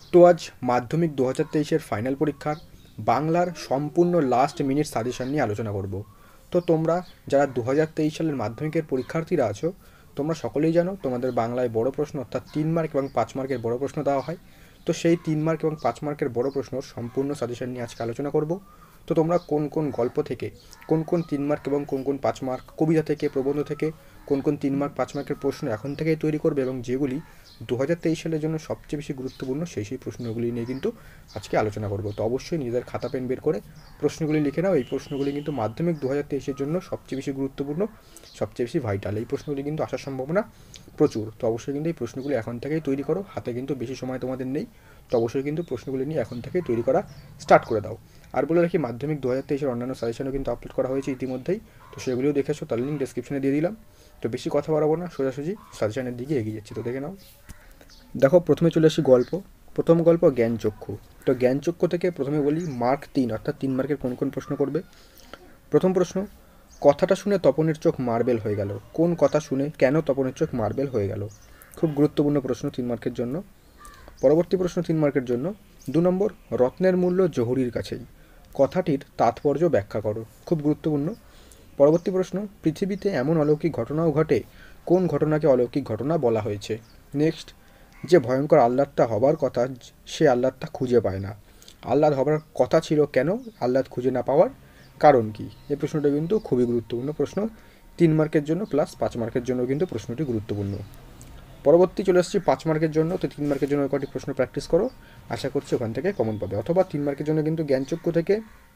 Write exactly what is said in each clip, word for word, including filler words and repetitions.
তো আজ মাধ্যমিক দু হাজার তেইশের ফাইনাল পরীক্ষার বাংলার সম্পূর্ণ লাস্ট মিনিট সাজেশন নিয়ে আলোচনা করব। তো তোমরা যারা দু হাজার তেইশ সালের মাধ্যমিকের পরীক্ষার্থীরা আছো, তোমরা সকলেই জানো তোমাদের বাংলায় বড় প্রশ্ন অর্থাৎ তিন মার্ক এবং পাঁচ মার্কের বড় প্রশ্ন দেওয়া হয়। তো সেই তিন মার্ক এবং পাঁচ মার্কের বড় প্রশ্নর সম্পূর্ণ সাজেশন নিয়ে আজকে আলোচনা করব। তো তোমরা কোন কোন গল্প থেকে কোন কোন তিন মার্ক এবং কোন কোন পাঁচ মার্ক, কবিতা থেকে, প্রবন্ধ থেকে কোন কোন তিন মার্ক পাঁচ মার্কের প্রশ্ন এখন থেকেই তৈরি করবে এবং যেগুলি দু হাজার তেইশ সালের জন্য সবচেয়ে বেশি গুরুত্বপূর্ণ সেই সেই প্রশ্নগুলি নিয়ে কিন্তু আজকে আলোচনা করব। তো অবশ্যই নিজেদের খাতা পেন বের করে প্রশ্নগুলি লিখে নাও। এই প্রশ্নগুলি কিন্তু মাধ্যমিক দু হাজার তেইশের জন্য সবচেয়ে বেশি গুরুত্বপূর্ণ, সবচেয়ে বেশি ভাইটাল। এই প্রশ্নগুলি কিন্তু আসার সম্ভাবনা প্রচুর। তো অবশ্যই কিন্তু এই প্রশ্নগুলি এখন থেকেই তৈরি করো, হাতে কিন্তু বেশি সময় তোমাদের নেই। তো অবশ্যই কিন্তু প্রশ্নগুলি নিয়ে এখন থেকেই তৈরি করা স্টার্ট করে দাও। আর বলে রাখি, মাধ্যমিক দু হাজার তেইশের অন্যান্য সাজেশনও কিন্তু আপলোড করা হয়েছে ইতিমধ্যেই, তো সেগুলিও দেখেছো, তার লিঙ্ক ডেসক্রিপশনে দিয়ে দিলাম। তো বেশি কথা বাড়াবো না, সোজাসুজি সাজেশনের দিকে এগিয়ে যাচ্ছি। তো দেখে নাও। দেখো, প্রথমে চলে আসি গল্প। প্রথম গল্প জ্ঞানচক্ষু। তো জ্ঞানচক্ষু থেকে প্রথমে বলি মার্ক তিন অর্থাৎ তিন মার্কের কোন কোন প্রশ্ন করবে। প্রথম প্রশ্ন, কথাটা শুনে তপনের চোখ মার্বেল হয়ে গেল। কোন কথা শুনে কেন তপনের চোখ মার্বেল হয়ে গেল? খুব গুরুত্বপূর্ণ প্রশ্ন তিন মার্কের জন্য। পরবর্তী প্রশ্ন তিন মার্কের জন্য দু নম্বর, রত্নের মূল্য জহুরির কাছেই। কথাটির তাৎপর্য ব্যাখ্যা করো। খুব গুরুত্বপূর্ণ। পরবর্তী প্রশ্ন, পৃথিবীতে এমন অলৌকিক ঘটনাও ঘটে, কোন ঘটনাকে অলৌকিক ঘটনা বলা হয়েছে? নেক্সট, যে ভয়ঙ্কর আহ্লাদটা হবার কথা সে আহ্লাদটা খুঁজে পায় না। আহ্লাদ হবার কথা ছিল, কেন আহ্লাদ খুঁজে না পাওয়ার কারণ কি? এই প্রশ্নটা কিন্তু খুবই গুরুত্বপূর্ণ প্রশ্ন তিন মার্কের জন্য, প্লাস পাঁচ মার্কের জন্য কিন্তু প্রশ্নটি গুরুত্বপূর্ণ। পরবর্তী চলে আসছি পাঁচ মার্কের জন্য। তো তিন মার্কের জন্য কয়েকটি প্রশ্ন প্র্যাকটিস করো, আশা করছি ওখান থেকে কমন পাবে। অথবা তিন মার্কের জন্য কিন্তু জ্ঞানচক্ষু থেকে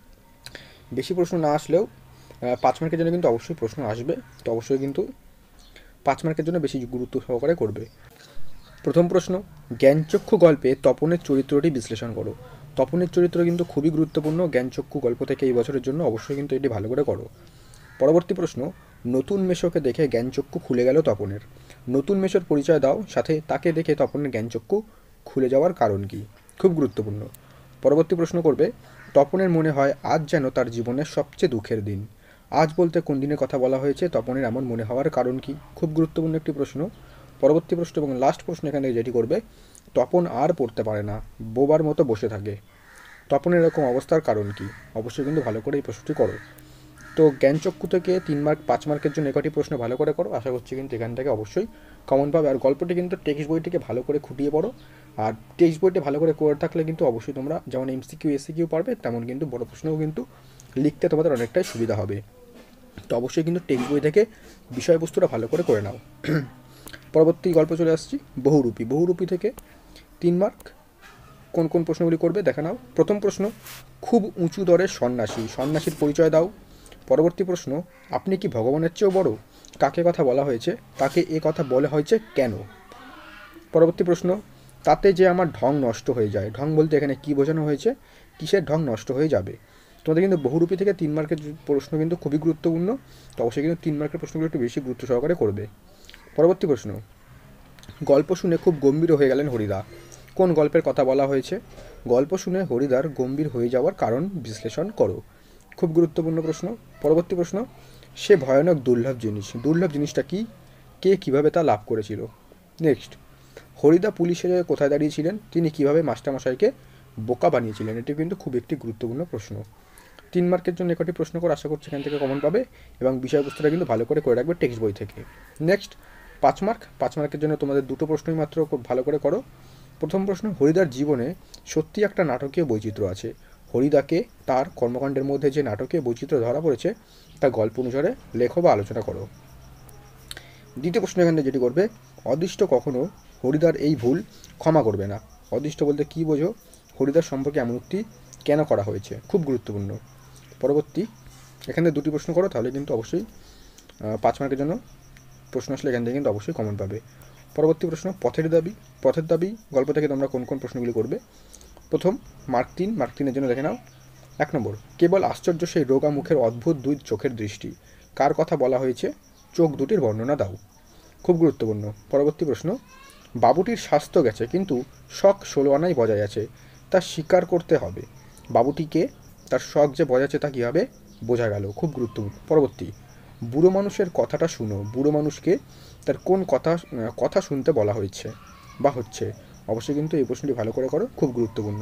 বেশি প্রশ্ন না আসলেও পাঁচ মার্কের জন্য কিন্তু অবশ্যই প্রশ্ন আসবে। তো অবশ্যই কিন্তু পাঁচ মার্কের জন্য বেশি গুরুত্ব সহকারে করবে। প্রথম প্রশ্ন, জ্ঞানচক্ষু গল্পে তপনের চরিত্রটি বিশ্লেষণ করো। তপনের চরিত্র কিন্তু খুবই গুরুত্বপূর্ণ জ্ঞানচক্ষু গল্প থেকে এই বছরের জন্য, অবশ্যই কিন্তু এটি ভালো করে করো। পরবর্তী প্রশ্ন, নতুন মেশোকে দেখে জ্ঞানচক্ষু খুলে গেল তপনের। নতুন মেশোর পরিচয় দাও, সাথে তাকে দেখে তপনের জ্ঞানচক্ষু খুলে যাওয়ার কারণ কি? খুব গুরুত্বপূর্ণ। পরবর্তী প্রশ্ন করবে, তপনের মনে হয় আজ যেন তার জীবনের সবচেয়ে দুঃখের দিন। আজ বলতে কোন দিনের কথা বলা হয়েছে? তপনের এমন মনে হওয়ার কারণ কি? খুব গুরুত্বপূর্ণ একটি প্রশ্ন। পরবর্তী প্রশ্ন এবং লাস্ট প্রশ্ন এখানে যেটি করবে, তপন আর পড়তে পারে না, বোবার মতো বসে থাকে। তপনের এরকম অবস্থার কারণ কি? অবশ্যই কিন্তু ভালো করে এই প্রশ্নটি করো। তো জ্ঞানচক্ষু থেকে তিন মার্ক পাঁচ মার্কের জন্য একটি প্রশ্ন ভালো করে করো, আশা করছি কিন্তু এখান থেকে অবশ্যই কমন পাবে। আর গল্পটি কিন্তু টেক্সট বইটিকে ভালো করে খুঁটিয়ে পড়ো। আর টেক্সট বইটি ভালো করে করে থাকলে কিন্তু অবশ্যই তোমরা যেমন এমসিকিউ এসিকিউ পারবে, তেমন কিন্তু বড় প্রশ্নও কিন্তু লিখতে তোমাদের অনেকটাই সুবিধা হবে। তো অবশ্যই কিন্তু টেক্সট বই থেকে বিষয়বস্তুটা ভালো করে করে নাও। পরবর্তী গল্প চলে আসছি বহুরূপী। বহুরূপী থেকে তিন মার্ক কোন কোন প্রশ্নগুলি করবে দেখে নাও। প্রথম প্রশ্ন, খুব উঁচু দরের সন্ন্যাসী। সন্ন্যাসীর পরিচয় দাও। পরবর্তী প্রশ্ন, আপনি কি ভগবানের চেয়েও বড়? কাকে কথা বলা হয়েছে? তাকে এ কথা বলা হয়েছে কেন? পরবর্তী প্রশ্ন, তাতে যে আমার ঢং নষ্ট হয়ে যায়। ঢং বলতে এখানে কি বোঝানো হয়েছে? কিসের ঢং নষ্ট হয়ে যাবে? তোমাদের কিন্তু বহুরূপী থেকে তিন মার্কের প্রশ্ন কিন্তু খুবই গুরুত্বপূর্ণ। তো অবশ্যই কিন্তু তিন মার্কের প্রশ্নগুলো একটু বেশি গুরুত্ব সহকারে করবে। পরবর্তী প্রশ্ন, গল্প শুনে খুব গম্ভীর হয়ে গেলেন হরিদা। কোন গল্পের কথা বলা হয়েছে? গল্প শুনে হরিদার গম্ভীর হয়ে যাওয়ার কারণ বিশ্লেষণ করো। খুব গুরুত্বপূর্ণ প্রশ্ন। পরবর্তী প্রশ্ন, সে ভয়ানক দুর্লভ জিনিস। দুর্লভ জিনিসটা কি? কে কিভাবে তা লাভ করেছিল? নেক্সট, হরিদা পুলিশের কোথায় দাঁড়িয়েছিলেন? তিনি কিভাবে মাস্টারমশাইকে বোকা বানিয়েছিলেন? এটি কিন্তু খুব একটি গুরুত্বপূর্ণ প্রশ্ন। তিন মার্কের জন্য একটি প্রশ্ন করে, আশা করছি এখান থেকে কমন পাবে এবং বিষয়বস্তুটা কিন্তু ভালো করে করে রাখবে টেক্সট বই থেকে। নেক্সট, পাঁচ মার্ক। পাঁচ মার্কের জন্য তোমাদের দুটো প্রশ্নই মাত্র খুব ভালো করে করো। প্রথম প্রশ্ন, হরিদার জীবনে সত্যি একটা নাটকীয় বৈচিত্র্য আছে। হরিদাকে তার কর্মকাণ্ডের মধ্যে যে নাটকীয় বৈচিত্র্য ধরা পড়েছে তা গল্প অনুসারে লেখো বা আলোচনা করো। দ্বিতীয় প্রশ্ন এখানে যেটি করবে, অদৃষ্ট কখনো হরিদার এই ভুল ক্ষমা করবে না। অদৃষ্ট বলতে কী বোঝো? হরিদার সম্পর্কে এমন উক্তি কেন করা হয়েছে? খুব গুরুত্বপূর্ণ। পরবর্তী এখানে দুটি প্রশ্ন করো, তাহলে কিন্তু অবশ্যই পাঁচ মার্কের জন্য প্রশ্ন আসলে এখান থেকে কিন্তু অবশ্যই কমন পাবে। পরবর্তী প্রশ্ন, পথের দাবি। পথের দাবি গল্প থেকে তোমরা কোন কোন প্রশ্নগুলি করবে? প্রথম মার্ক তিন। মার্ক তিনের জন্য দেখে নাও। এক নম্বর, কেবল আশ্চর্য সেই রোগা মুখের অদ্ভুত দুই চোখের দৃষ্টি। কার কথা বলা হয়েছে? চোখ দুটির বর্ণনা দাও। খুব গুরুত্বপূর্ণ। পরবর্তী প্রশ্ন, বাবুটির স্বাস্থ্য গেছে কিন্তু শখ ষোলো আনাই বজায় আছে, তা স্বীকার করতে হবে। বাবুটিকে তার শখ যে বজায় আছে তা কীভাবে বোঝা গেল? খুব গুরুত্বপূর্ণ। পরবর্তী, বুড়ো মানুষের কথাটা শুনো। বুড়ো মানুষকে তার কোন কথা কথা শুনতে বলা হয়েছে বা হচ্ছে? অবশ্যই কিন্তু এই প্রশ্নটি ভালো করে করো, খুব গুরুত্বপূর্ণ।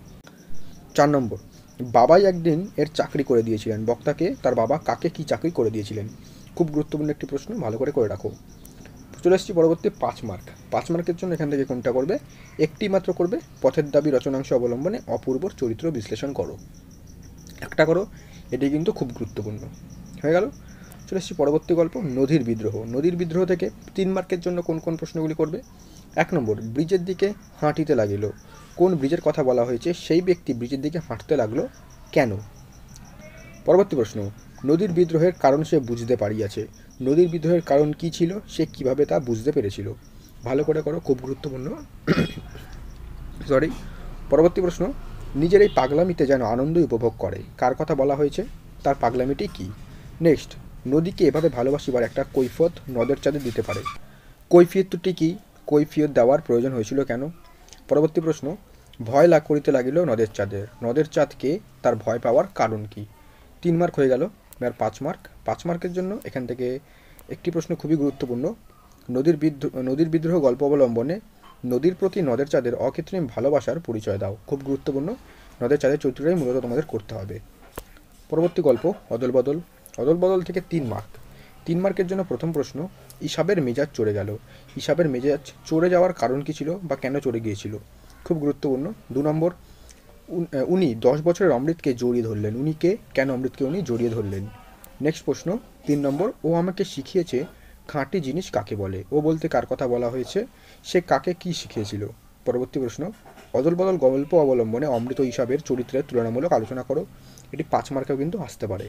চার নম্বর, বাবাই একদিন এর চাকরি করে দিয়েছিলেন। বক্তাকে তার বাবা কাকে কি চাকরি করে দিয়েছিলেন? খুব গুরুত্বপূর্ণ একটি প্রশ্ন, ভালো করে করে রাখো। চলে এসেছি পরবর্তী পাঁচ মার্ক। পাঁচ মার্কের জন্য এখান থেকে কোনটা করবে? একটি মাত্র করবে, পথের দাবি রচনাংশ অবলম্বনে অপূর্বর চরিত্র বিশ্লেষণ করো। একটা করো, এটি কিন্তু খুব গুরুত্বপূর্ণ। হয়ে গেল। চলে এসেছি পরবর্তী গল্প, নদীর বিদ্রোহ। নদীর বিদ্রোহ থেকে তিন মার্কের জন্য কোন কোন প্রশ্নগুলি করবে? এক নম্বর, ব্রিজের দিকে হাঁটিতে লাগিল। কোন ব্রিজের কথা বলা হয়েছে? সেই ব্যক্তি ব্রিজের দিকে হাঁটতে লাগলো কেন? পরবর্তী প্রশ্ন, নদীর বিদ্রোহের কারণ সে বুঝতে পারিয়াছে। নদীর বিদ্রোহের কারণ কি ছিল? সে কিভাবে তা বুঝতে পেরেছিল? ভালো করে করো, খুব গুরুত্বপূর্ণ। সরি। পরবর্তী প্রশ্ন, নিজের এই পাগলামিতে যেন আনন্দই উপভোগ করে। কার কথা বলা হয়েছে? তার পাগলামিটি কি? নেক্সট, নদীকে এভাবে ভালোবাসিবার একটা কৈফিয়ত নদের চাঁদে দিতে পারে। কৈফিয়তটি কি? কৈফিয়ত দেওয়ার প্রয়োজন হয়েছিল কেন? পরবর্তী প্রশ্ন, ভয় লাগ করিতে লাগিল নদের চাঁদের। নদের চাঁদকে তার ভয় পাওয়ার কারণ কি? তিন মার্ক হয়ে গেল। এবার পাঁচ মার্ক। পাঁচ মার্কের জন্য এখান থেকে একটি প্রশ্ন খুবই গুরুত্বপূর্ণ, নদীর বিদ্রোহ নদীর বিদ্রোহ গল্প অবলম্বনে নদীর প্রতি নদের চাঁদের অকৃত্রিম ভালোবাসার পরিচয় দাও। খুব গুরুত্বপূর্ণ, নদের চাঁদের চরিত্রটাই মূলত তোমাদের করতে হবে। পরবর্তী গল্প, অদল বদল। অদল বদল থেকে তিন মার্ক। তিন মার্কের জন্য প্রথম প্রশ্ন, ইসাবের মেজাজ চড়ে গেল। ইসাবের মেজাজ চড়ে যাওয়ার কারণ কী ছিল বা কেন চড়ে গিয়েছিল? খুব গুরুত্বপূর্ণ। দু নম্বর, উনি দশ বছরের অমৃতকে জড়িয়ে ধরলেন। উনি কে? কেন অমৃতকে উনি জড়িয়ে ধরলেন? নেক্সট প্রশ্ন, তিন নম্বর, ও আমাকে শিখিয়েছে খাঁটি জিনিস কাকে বলে। ও বলতে কার কথা বলা হয়েছে? সে কাকে কি শিখিয়েছিল? পরবর্তী প্রশ্ন, অদল বদল গল্প অবলম্বনে অমৃত ইসাবের চরিত্রের তুলনামূলক আলোচনা করো। এটি পাঁচ মার্কেও কিন্তু আসতে পারে।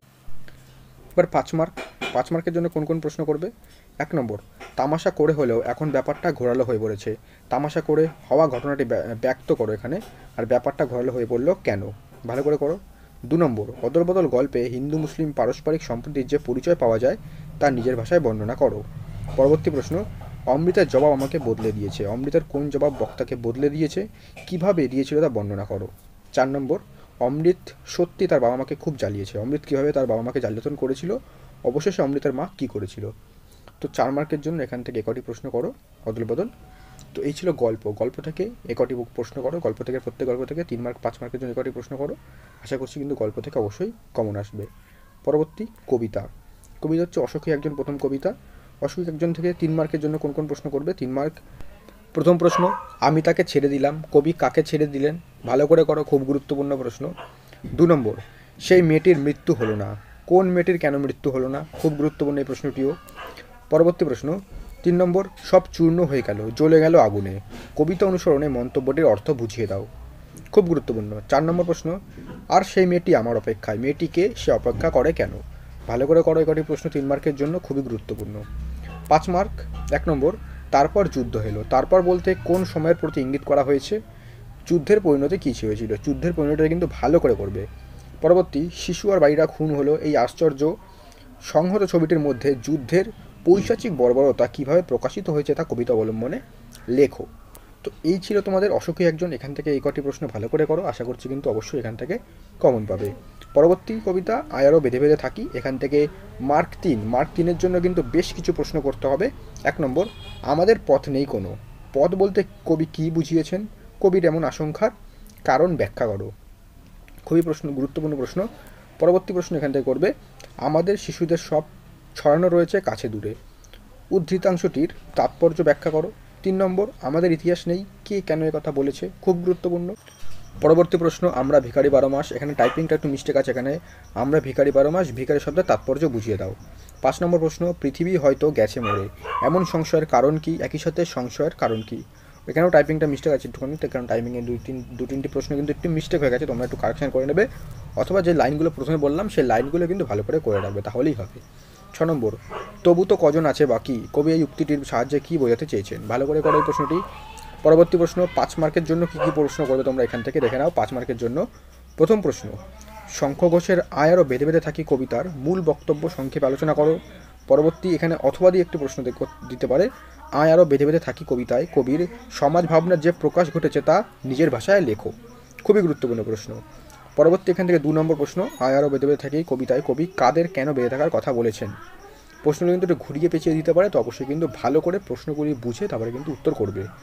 এবার পাঁচ মার্ক। পাঁচ মার্কের জন্য কোন কোন প্রশ্ন করবে? এক নম্বর, তামাশা করে হলেও এখন ব্যাপারটা ঘোরালো হয়ে পড়েছে। তামাশা করে হওয়া ঘটনাটি ব্যক্ত করো এখানে, আর ব্যাপারটা ঘোরালো হয়ে পড়লো কেন? ভালো করে করো। দু নম্বর, অদল বদল গল্পে হিন্দু মুসলিম পারস্পরিক সম্প্রীতির যে পরিচয় পাওয়া যায় তা নিজের ভাষায় বর্ণনা করো। পরবর্তী প্রশ্ন, অমৃতের জবাব আমাকে বদলে দিয়েছে। অমৃতের কোন জবাব বক্তাকে বদলে দিয়েছে? কিভাবে দিয়েছিল তা বর্ণনা করো। চার নম্বর, অমৃত সত্যি তার বাবা মাকে খুব জ্বালিয়েছে। অমৃত কীভাবে তার বাবা মাকে জ্বালাতন করেছিল? অবশেষে অমৃতের মা কী করেছিল? তো চার মার্কের জন্য এখান থেকে একটি প্রশ্ন করো, অদল বদল। তো এই ছিল গল্প। গল্প থেকে একটি প্রশ্ন করো, গল্প থেকে প্রত্যেক গল্প থেকে তিন মার্ক পাঁচ মার্কের জন্য একটি প্রশ্ন করো। আশা করছি কিন্তু গল্প থেকে অবশ্যই কমন আসবে। পরবর্তী কবিতা। কবিতা হচ্ছে অসুখী একজন, প্রথম কবিতা। অসুখী একজন থেকে তিন মার্কের জন্য কোন কোন প্রশ্ন করবে? তিন মার্ক। প্রথম প্রশ্ন, আমি তাকে ছেড়ে দিলাম। কবি কাকে ছেড়ে দিলেন? ভালো করে করো, খুব গুরুত্বপূর্ণ প্রশ্ন। দু নম্বর, সেই মেয়েটির মৃত্যু হলো না। কোন মেয়েটির কেন মৃত্যু হলো না? খুব গুরুত্বপূর্ণ এই প্রশ্নটিও। পরবর্তী প্রশ্ন, তিন নম্বর, সব চূর্ণ হয়ে গেল, জ্বলে গেল আগুনে। কবিতা অনুসরণে মন্তব্যটির অর্থ বুঝিয়ে দাও। খুব গুরুত্বপূর্ণ। চার নম্বর প্রশ্ন, আর সেই মেয়েটি আমার অপেক্ষায়। মেয়েটিকে সে অপেক্ষা করে কেন? ভালো করে করো একটি প্রশ্ন, তিন মার্কের জন্য খুবই গুরুত্বপূর্ণ। পাঁচ মার্ক। এক নম্বর, তারপর যুদ্ধ হলো। তারপর বলতে কোন সময়ের প্রতি ইঙ্গিত করা হয়েছে? যুদ্ধের পরিণতি কী হয়েছিল? যুদ্ধের পরিণতিটা কিন্তু ভালো করে করবে। পরবর্তী, শিশু আর বাড়িরা খুন হলো। এই আশ্চর্য সংহত ছবিটির মধ্যে যুদ্ধের পৈশাচিক বর্বরতা কীভাবে প্রকাশিত হয়েছে তা কবিতা অবলম্বনে লেখো। তো এই ছিল তোমাদের অসুখী একজন। এখান থেকে এই কটি প্রশ্ন ভালো করে করো, আশা করছি কিন্তু অবশ্যই এখান থেকে কমন পাবে। পরবর্তী কবিতা, আয়ারও বেঁধে বেঁধে থাকি। এখান থেকে মার্ক তিন। মার্ক তিনের জন্য কিন্তু বেশ কিছু প্রশ্ন করতে হবে। এক নম্বর, আমাদের পথ নেই কোনো। পথ বলতে কবি কী বুঝিয়েছেন? কবির এমন আশঙ্কার কারণ ব্যাখ্যা করো। খুবই প্রশ্ন, গুরুত্বপূর্ণ প্রশ্ন। পরবর্তী প্রশ্ন এখান থেকে করবে, আমাদের শিশুদের সব ছড়ানো রয়েছে কাছে দূরে। উদ্ধৃতাংশটির তাৎপর্য ব্যাখ্যা করো। তিন নম্বর, আমাদের ইতিহাস নেই, কে কেন এ কথা বলেছে? খুব গুরুত্বপূর্ণ। পরবর্তী প্রশ্ন, আমরা ভিখারি বারো মাস। এখানে টাইপিংটা একটু মিস্টেক আছে। এখানে আমরা ভিখারি বারো মাস, ভিখারি শব্দের তাৎপর্য বুঝিয়ে দাও। পাঁচ নম্বর প্রশ্ন, পৃথিবী হয়তো গেছে মরে, এমন সংশয়ের কারণ কি? একই সাথে সংশয়ের কারণ কি? এখানেও টাইপিংটা মিস্টেক আছে একটুখানি, কারণ টাইপিংয়ে দুই তিন দু তিনটি প্রশ্ন কিন্তু একটু মিস্টেক হয়ে গেছে, তোমরা একটু কারেকশন করে নেবে, অথবা যে লাইনগুলো প্রথমে বললাম সেই লাইনগুলো কিন্তু ভালো করে করে রাখবে, তাহলেই হবে। ছ নম্বর, তবু তো কজন আছে বাকি। কবি এই উক্তিটির সাহায্যে কী বোঝাতে চেয়েছেন? ভালো করে করো এই প্রশ্নটি। পরবর্তী প্রশ্ন, পাঁচ মার্কের জন্য কী কী প্রশ্ন করবে তোমরা এখান থেকে দেখে নাও। পাঁচ মার্কের জন্য প্রথম প্রশ্ন, শঙ্খ ঘোষের আয়ারও বেঁধে বেঁধে থাকি কবিতার মূল বক্তব্য সংক্ষেপে আলোচনা করো। পরবর্তী, এখানে অথবা দিয়ে একটি প্রশ্ন দিতে পারে, আয় আরও বেঁধে বেঁধে থাকি কবিতায় কবির সমাজ ভাবনার যে প্রকাশ ঘটেছে তা নিজের ভাষায় লেখো। খুবই গুরুত্বপূর্ণ প্রশ্ন। পরবর্তী এখান থেকে দু নম্বর প্রশ্ন, আয় আরও বেঁধে বেঁধে থাকি কবিতায় কবি কাদের কেন বেঁধে থাকার কথা বলেছেন। প্রশ্নগুলো কিন্তু একটু ঘুরিয়ে পেঁচিয়ে দিতে পারে, তো অবশ্যই কিন্তু ভালো করে প্রশ্নগুলি বুঝে তারপরে কিন্তু উত্তর করবে।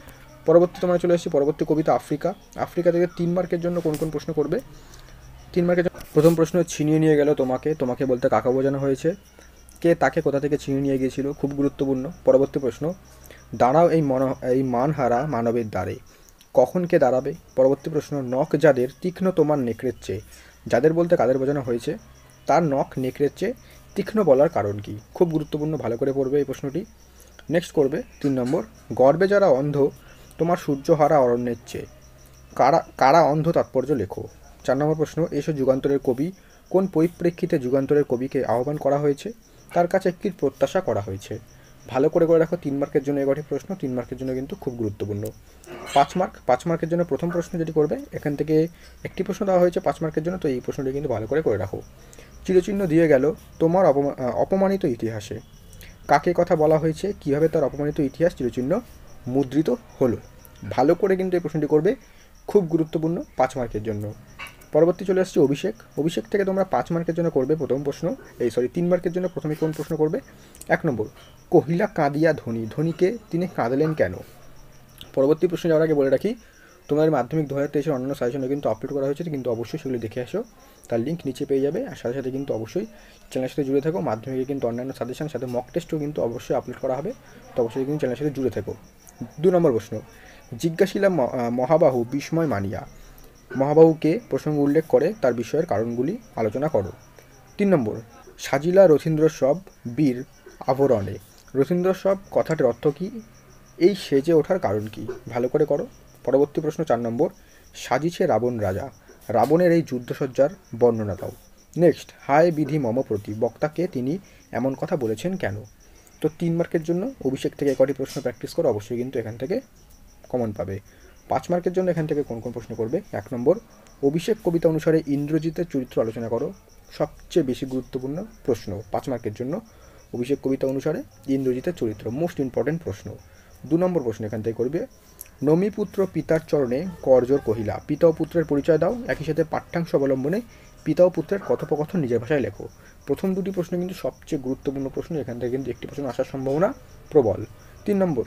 পরবর্তী তোমরা চলে এসেছি পরবর্তী কবিতা আফ্রিকা। আফ্রিকা থেকে তিন মার্কের জন্য কোন কোন প্রশ্ন করবে? তিন মার্কের জন্য প্রথম প্রশ্ন, ছিনিয়ে নিয়ে গেল তোমাকে, তোমাকে বলতে কাকা বোঝানো হয়েছে, কে তাকে কোথা থেকে ছিনিয়ে নিয়ে গিয়েছিল, খুব গুরুত্বপূর্ণ। পরবর্তী প্রশ্ন, দাঁড়াও এই মন এই মানহারা মানবের দ্বারে, কখন কে দাঁড়াবে? পরবর্তী প্রশ্ন, নখ যাদের তীক্ষ্ণ তোমার নেকড়ের চেয়ে, যাদের বলতে কাদের বোঝানো হয়েছে, তার নখ নেকড়ের চেয়ে তীক্ষ্ণ বলার কারণ কি? খুব গুরুত্বপূর্ণ, ভালো করে পড়বে এই প্রশ্নটি। নেক্সট করবে তিন নম্বর, গর্বে যারা অন্ধ তোমার সূর্যহারা অরণ্যের চেয়ে, কারা কারা অন্ধ তাৎপর্য লেখো। চার নম্বর প্রশ্ন, এসো যুগান্তরের কবি, কোন পরিপ্রেক্ষিতে যুগান্তরের কবিকে আহ্বান করা হয়েছে, তার কাছে একটি প্রত্যাশা করা হয়েছে। ভালো করে করে রাখো, তিন মার্কের জন্য এগারোটি প্রশ্ন, তিন মার্কের জন্য কিন্তু খুব গুরুত্বপূর্ণ। পাঁচ মার্ক পাঁচ মার্কের জন্য প্রথম প্রশ্ন যেটি করবে, এখান থেকে একটি প্রশ্ন দেওয়া হয়েছে পাঁচ মার্কের জন্য, তো এই প্রশ্নটি কিন্তু ভালো করে করে রাখো। চিরচিহ্ন দিয়ে গেল তোমার অপমা অপমানিত ইতিহাসে, কাকে কথা বলা হয়েছে, কীভাবে তার অপমানিত ইতিহাস চিরচিহ্ন মুদ্রিত হলো। ভালো করে কিন্তু এই প্রশ্নটি করবে, খুব গুরুত্বপূর্ণ পাঁচ মার্কের জন্য। পরবর্তী চলে আসছে অভিষেক। অভিষেক থেকে তোমরা পাঁচ মার্কের জন্য করবে প্রথম প্রশ্ন, এই সরি তিন মার্কের জন্য প্রথমে কোন প্রশ্ন করবে? এক নম্বর, কহিলা কাঁদিয়া ধনী, ধনীকে তিনি কাঁদলেন কেন? পরবর্তী প্রশ্ন যাওয়ার আগে বলে রাখি, তোমাদের মাধ্যমিক দু হাজার তেইশের অন্যান্য সাজেশনে কিন্তু আপলোড করা হয়েছে, কিন্তু অবশ্যই সেগুলি দেখে আসো, তার লিঙ্ক নিচে পেয়ে যাবে। আর সাথে সাথে কিন্তু অবশ্যই চ্যানেলের সাথে জুড়ে থাকো, মাধ্যমিকে কিন্তু অন্যান্য সাজেশন সাথে মক টেস্টও কিন্তু অবশ্যই আপলোড করা হবে, তো অবশ্যই কিন্তু চ্যানেলের সাথে জুড়ে থাকো। দু নম্বর প্রশ্ন, জিজ্ঞাসিলা মহাবাহু বিস্ময় মানিয়া, মহাবাহুকে প্রসঙ্গ উল্লেখ করে তার বিষয়ের কারণগুলি আলোচনা করো। তিন নম্বর, সাজিলা রথীন্দ্র সব বীর আভরণে, রথীন্দ্র সব কথাটির অর্থ কী, এই সেজে ওঠার কারণ কি? ভালো করে করো। পরবর্তী প্রশ্ন চার নম্বর, সাজিছে রাবণ রাজা, রাবণের এই যুদ্ধসজ্জার বর্ণনা দাও। নেক্সট, হায় বিধি মম প্রতি, বক্তাকে তিনি এমন কথা বলেছেন কেন? তো তিন মার্কের জন্য অভিষেক থেকে কটি প্রশ্ন প্র্যাকটিস করো, অবশ্যই কিন্তু এখান থেকে কমন পাবে। পাঁচ মার্কের জন্য এখান থেকে কোন কোন প্রশ্ন করবে? এক নম্বর, অভিষেক কবিতা অনুসারে ইন্দ্রজিতের চরিত্র আলোচনা করো, সবচেয়ে বেশি গুরুত্বপূর্ণ প্রশ্ন পাঁচ মার্কের জন্য। অভিষেক কবিতা অনুসারে ইন্দ্রজিতের চরিত্র মোস্ট ইম্পর্টেন্ট প্রশ্ন। দু নম্বর প্রশ্ন এখান থেকে করবে, নমিপুত্র পিতার চরণে করজোর কহিলা, পিতা ও পুত্রের পরিচয় দাও, একই সাথে পাঠ্যাংশ অবলম্বনে পিতা ও পুত্রের কথোপকথন নিজের ভাষায় লেখো। প্রথম দুটি প্রশ্ন কিন্তু সবচেয়ে গুরুত্বপূর্ণ প্রশ্ন, এখান থেকে কিন্তু একটি প্রশ্ন আসার সম্ভাবনা প্রবল। তিন নম্বর,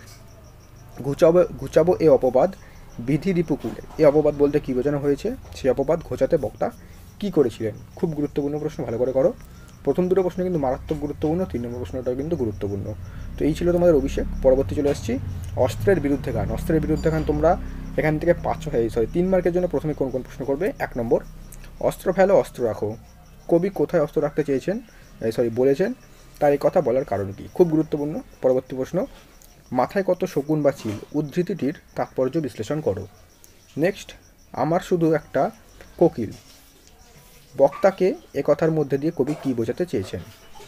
ঘুচাবো ঘুচাবো এ অপবাদ বিধি রিপুকুলে, এ অপবাদ বলতে কী বোঝানো হয়েছে, সেই অপবাদ ঘোচাতে বক্তা কী করেছিলেন? খুব গুরুত্বপূর্ণ প্রশ্ন, ভালো করে করো। প্রথম দুটো প্রশ্ন কিন্তু মারাত্মক গুরুত্বপূর্ণ, তিন নম্বর প্রশ্নটাও কিন্তু গুরুত্বপূর্ণ। তো এই ছিল তোমাদের অভিষেক। পরবর্তী চলে আসছি অস্ত্রের বিরুদ্ধে গান। অস্ত্রের বিরুদ্ধে গান তোমরা এখান থেকে পাঁচ সরি তিন মার্কের জন্য প্রথমে কোন কোন প্রশ্ন করবে? এক নম্বর, অস্ত্র ফেলো অস্ত্র রাখো, কবি কোথায় অস্ত্র রাখতে চেয়েছেন সরি বলেছেন, তার এই কথা বলার কারণ কি? খুব গুরুত্বপূর্ণ। পরবর্তী প্রশ্ন, মাথায় কত শকুন বা চিল, উদ্ধৃতিটির তাৎপর্য বিশ্লেষণ করো। নেক্সট, আমার শুধু একটা কোকিল, বক্তাকে এ কথার মধ্যে দিয়ে কবি কী বোঝাতে চেয়েছেন?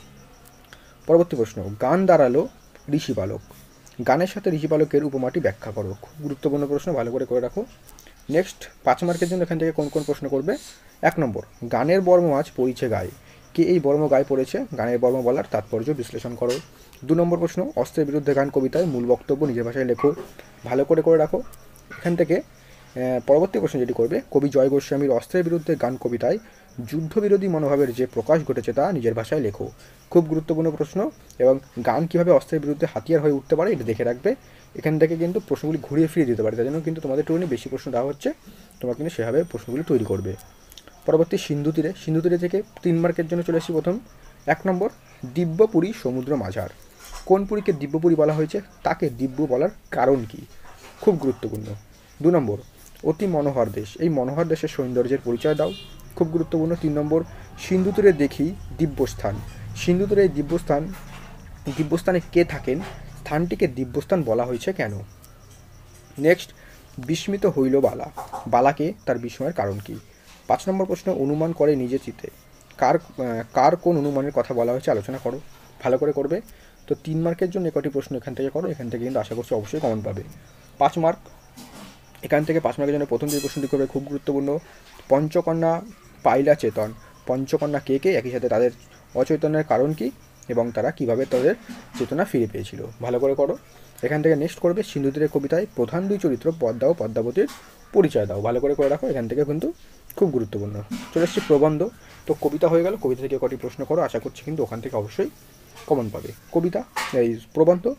পরবর্তী প্রশ্ন, গান দাঁড়ালো ঋষি বালক, গানের সাথে ঋষি বালকের উপমাটি ব্যাখ্যা করো। খুব গুরুত্বপূর্ণ প্রশ্ন, ভালো করে করে রাখো। নেক্সট, পাঁচ মার্কের জন্য এখান থেকে কোন কোন প্রশ্ন করবে? এক নম্বর, গানের বর্ম আজ পড়িছে গায়ে, কে এই বর্ম গায়ে পড়েছে, গানের বর্ম বলার তাৎপর্য বিশ্লেষণ করো। দু নম্বর প্রশ্ন, অস্ত্রের বিরুদ্ধে গান কবিতায় মূল বক্তব্য নিজের ভাষায় লেখো। ভালো করে করে রাখো। এখান থেকে পরবর্তী প্রশ্ন যেটি করবে, কবি জয় গোস্বামীর অস্ত্রের বিরুদ্ধে গান কবিতায় যুদ্ধবিরোধী মনোভাবের যে প্রকাশ ঘটেছে তা নিজের ভাষায় লেখো। খুব গুরুত্বপূর্ণ প্রশ্ন, এবং গান কীভাবে অস্ত্রের বিরুদ্ধে হাতিয়ার হয়ে উঠতে পারে এটা দেখে রাখবে। এখান থেকে কিন্তু প্রশ্নগুলি ঘুরিয়ে ফিরিয়ে দিতে পারে, তার জন্য কিন্তু তোমাদের একটুখানি বেশি প্রশ্ন দেওয়া হচ্ছে, তোমরা কিন্তু সেভাবে প্রশ্নগুলি তৈরি করবে। পরবর্তী সিন্ধু তীরে, সিন্ধু তীরে থেকে তিন মার্কের জন্য চলে আসি প্রথম। এক নম্বর, দিব্যপুরী সমুদ্র মাঝার, কোন পুরীকে দিব্যপুরী বলা হয়েছে, তাকে দিব্য বলার কারণ কি? খুব গুরুত্বপূর্ণ। দু নম্বর, অতি মনোহর দেশ, এই মনোহর দেশের সৌন্দর্যের পরিচয় দাও। খুব গুরুত্বপূর্ণ। তিন নম্বর, সিন্ধু তীরে দেখি দিব্যস্থান, সিন্ধু তীরে এই দিব্যস্থান দিব্যস্থানে কে থাকেন, স্থানটিকে দিব্যস্থান বলা হয়েছে কেন? নেক্সট, বিস্মিত হইল বালা, বালাকে তার বিস্ময়ের কারণ কি? পাঁচ নম্বর প্রশ্ন, অনুমান করে নিজে চিতে, কার কার কোন অনুমানের কথা বলা হয়েছে আলোচনা করো। ভালো করে করবে। তো তিন মার্কের জন্য একটি প্রশ্ন এখান থেকে করো, এখান থেকে কিন্তু আশা করছি অবশ্যই কমন পাবে। পাঁচ মার্ক, এখান থেকে পাঁচ মার্কের জন্য প্রথম যে প্রশ্নটি করবে খুব গুরুত্বপূর্ণ, পঞ্চকন্যা পাইলা চেতন, পঞ্চকন্যা কে কে, একই সাথে তাদের অচৈতন্যের কারণ কি এবং তারা কিভাবে তাদের চেতনা ফিরে পেয়েছিল। ভালো করে করো। এখান থেকে নেক্সট করবে, সিন্ধু তীরের কবিতায় প্রধান দুই চরিত্র পদ্মা ও পদ্মাবতীর পরিচয় দাও। ভালো করে করে রাখো, এখান থেকে কিন্তু খুব গুরুত্বপূর্ণ। চলে এসছি প্রবন্ধ। তো কবিতা হয়ে গেল, কবিতা থেকে কটি প্রশ্ন করো, আশা করছি কিন্তু ওখান থেকে অবশ্যই কমন পাবে। কবিতা এই প্রবন্ধ,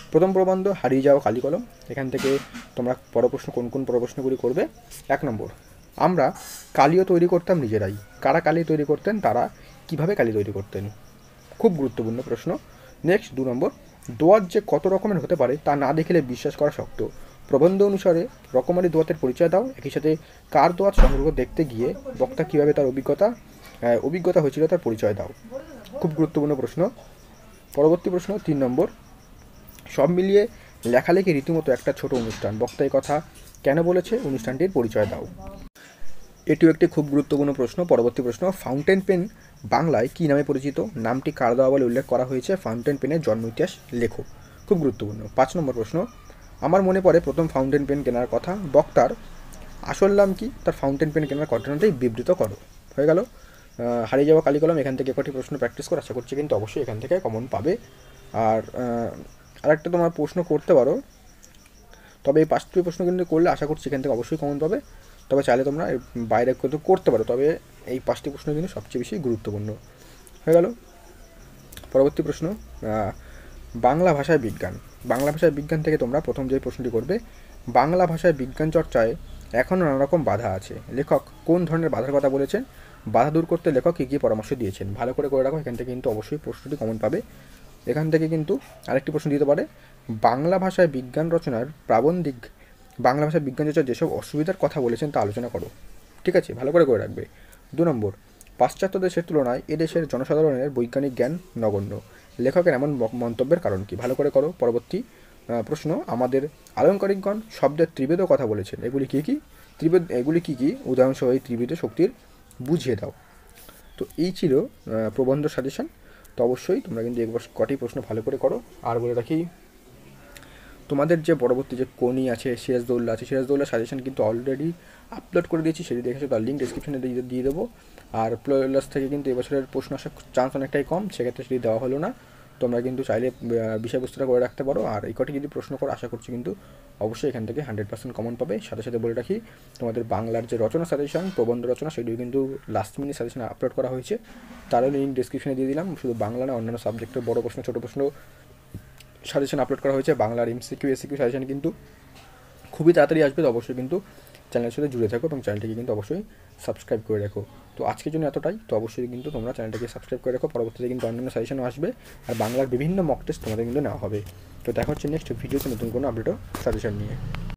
প্রথম প্রবন্ধ হারিয়ে যাওয়া কালি কলম। এখান থেকে তোমরা পরপ্রশ্ন কোন কোন পরপ্রশ্নগুলি করবে। এক নম্বর, আমরা কালিও তৈরি করতাম নিজেরাই। কারা কালি তৈরি করতেন, তারা কিভাবে কালি তৈরি করতেন, খুব গুরুত্বপূর্ণ প্রশ্ন। নেক্সট দু নম্বর, দোয়াত যে কত রকমের হতে পারে তা না দেখলে বিশ্বাস করা শক্ত। প্রবন্ধ অনুসারে রকমারি দোয়াতের পরিচয় দাও। একই সাথে কার দোয়াত সংগ্রহ দেখতে গিয়ে বক্তা কীভাবে তার অভিজ্ঞতা অভিজ্ঞতা হয়েছিল তার পরিচয় দাও, খুব গুরুত্বপূর্ণ প্রশ্ন। পরবর্তী প্রশ্ন তিন নম্বর, সব মিলিয়ে লেখালেখি রীতিমতো একটা ছোট অনুষ্ঠান। বক্তা এই কথা কেন বলেছে, অনুষ্ঠানটির পরিচয় দাও। এটিও একটি খুব গুরুত্বপূর্ণ প্রশ্ন। পরবর্তী প্রশ্ন, ফাউন্টেন পেন বাংলায় কী নামে পরিচিত, নামটি কার দেওয়া বলে উল্লেখ করা হয়েছে। ফাউন্টেন পেনের জন্ম ইতিহাস লেখো, খুব গুরুত্বপূর্ণ। পাঁচ নম্বর প্রশ্ন, আমার মনে পড়ে প্রথম ফাউন্টেন পেন কেনার কথা। বক্তার আসল নাম কি, তার ফাউন্টেন পেন কেনার ঘটনাটাই বিবৃত করো। হয়ে গেল হারিয়ে যাওয়া কালি কলম। এখান থেকে কটি প্রশ্ন প্র্যাকটিস করে আশা করছি কিন্তু অবশ্যই এখান থেকে কমন পাবে। আর আরেকটা তোমার প্রশ্ন করতে পারো, তবে এই পাঁচটি প্রশ্ন কিন্তু করলে আশা করছি এখান থেকে অবশ্যই কমন পাবে। তবে চাইলে তোমরা বাইরে কিন্তু করতে পারো, তবে এই পাঁচটি প্রশ্ন কিন্তু সবচেয়ে বেশি গুরুত্বপূর্ণ। হয়ে গেল পরবর্তী প্রশ্ন, বাংলা ভাষায় বিজ্ঞান। বাংলা ভাষায় বিজ্ঞান থেকে তোমরা প্রথম যে প্রশ্নটি করবে, বাংলা ভাষায় বিজ্ঞান চর্চায় এখনও নানা রকম বাধা আছে। লেখক কোন ধরনের বাধার কথা বলেছেন, বাধা দূর করতে লেখক কী কী পরামর্শ দিয়েছেন। ভালো করে করে রাখো, এখান থেকে কিন্তু অবশ্যই প্রশ্নটি কমন পাবে। এখান থেকে কিন্তু আরেকটি প্রশ্ন দিতে পারে, বাংলা ভাষায় বিজ্ঞান রচনার প্রাবন্ধিক বাংলা ভাষায় বিজ্ঞান চর্চার যেসব অসুবিধার কথা বলেছেন তা আলোচনা করো। ঠিক আছে, ভালো করে করে রাখবে। দু নম্বর, পাশ্চাত্য দেশের তুলনায় এদেশের জনসাধারণের বৈজ্ঞানিক জ্ঞান নগণ্য। লেখকের এমন মন্তব্যের কারণ কি, ভালো করে করো। পরবর্তী প্রশ্ন, আমাদের আলংকারিকগণ শব্দের ত্রিভেদ কথা বলেছেন, এগুলি কী কী ত্রিভেদ এগুলি কী কী উদাহরণসহ এই ত্রিভেদ শক্তির বুঝিয়ে দাও। তো এই ছিল প্রবন্ধ সাজেশন। তো অবশ্যই তোমরা কিন্তু একবার কটি প্রশ্ন ভালো করে করো। আর বলে রাখি, তোমাদের যে পরবর্তী যে কোনি আছে, সিরাজদৌল্লা আছে, সিরাজদৌল্লা সাজেশন কিন্তু অলরেডি আপলোড করে দিয়েছি, সেটি দেখেছো, তার লিঙ্ক ডিসক্রিপশনে দিয়ে দিয়ে দেবো। আর প্লাস থেকে কিন্তু এবছরের প্রশ্ন আসার চান্স অনেকটাই কম, সেক্ষেত্রে সেটি দেওয়া হলো না। তোমরা কিন্তু চাইলে বিষয়বস্তুটা করে রাখতে পারো। আর এই কটি যদি প্রশ্ন করো আশা করছি কিন্তু অবশ্যই এখান থেকে হান্ড্রেড পার্সেন্ট কমন পাবে। সাথে সাথে বলে রাখি, তোমাদের বাংলার যে রচনা সাজেশন, প্রবন্ধ রচনা, সেটিও কিন্তু লাস্ট মিনিট সাজেশনে আপলোড করা হয়েছে, তারও লিঙ্ক ডিসক্রিপশনে দিয়ে দিলাম। শুধু বাংলা না, অন্যান্য সাবজেক্টের বড় প্রশ্ন ছোটো প্রশ্ন সাজেশন আপলোড করা হয়েছে। বাংলার এমসিকিউ এসিকিউ সাজেশন কিন্তু খুবই তাড়াতাড়ি আসবে। তো অবশ্যই কিন্তু চ্যানেলের সাথে জুড়ে থাকো এবং চ্যানেলটিকে কিন্তু অবশ্যই সাবস্ক্রাইব করে রাখো। তো আজকের জন্য এতটাই। তো অবশ্যই কিন্তু তোমরা চ্যানেলটাকে সাবস্ক্রাইব করে রাখো, পরবর্তীতে কিন্তু অন্যান্য সাজেশনও আসবে। আর বাংলার বিভিন্ন মক টেস্ট তোমাদের কিন্তু নেওয়া হবে। তো দেখা হচ্ছে নেক্সট ভিডিওতে নতুন কোনো আপডেট সাজেশন নিয়ে।